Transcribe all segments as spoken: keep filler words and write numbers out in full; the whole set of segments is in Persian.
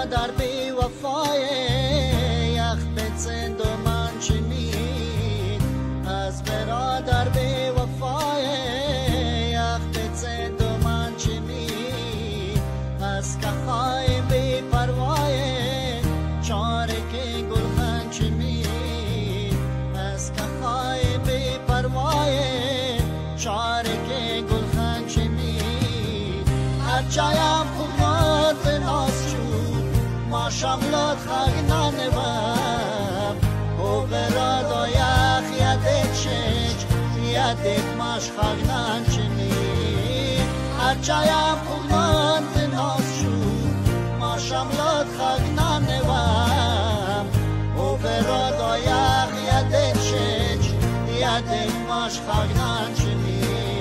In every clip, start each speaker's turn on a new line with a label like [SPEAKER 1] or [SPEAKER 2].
[SPEAKER 1] برادر بی وفای یخ بزند و من چی می از برادر بی وفای یخ بزند و من چی می از کفای بی پروای چارک گلخن چی می از کفای بی پروای چارک گلخن چی می هر جایم خوبات ناز شد ما شملات خاگنان بام او برادو یخ یادت شج یادت ماش خاگنان چی می هر جایم خوبات ناز شد ما شملات خاگنان بام او برادو یخ یادت شج یادت ماش خاگنان چی می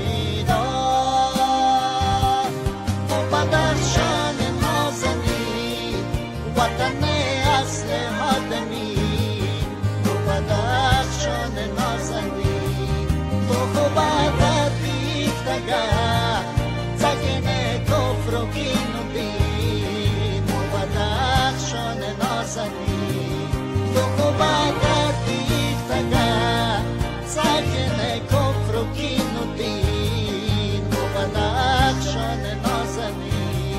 [SPEAKER 1] بدخشان نازنی وطن اصل آدمی تو بدخشان نازنی تو خوبت بیفتگه زگن کفر و کین و دین تو بدخشان نازنی تو خوبت بیفتگه زگن کفر و کین و دین تو بدخشان نازنی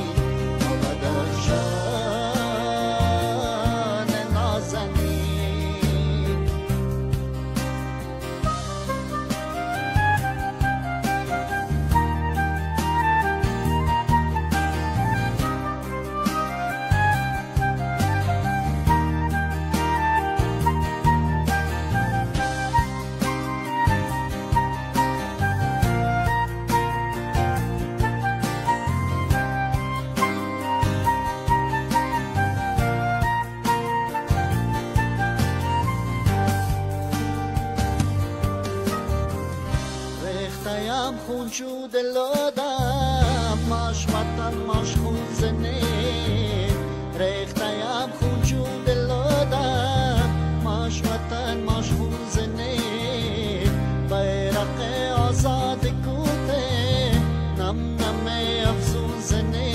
[SPEAKER 1] یم خون شو دلادم ماش وطن ماش خون زنه ریختیم خون شو دلادم ماش وطن ماش خون زنه بیرق آزاد کوته نم نم افزون زنه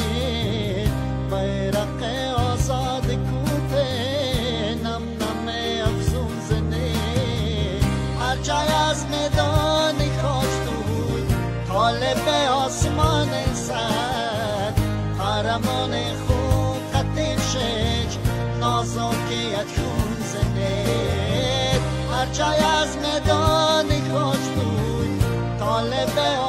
[SPEAKER 1] بیرق آزاد کوته نم نم افزون زنه هر جای از میدان طالب آسمان سد قهرمان خوب خط شج نازکیت خون زنید هر جای از میدان خوش بود طالب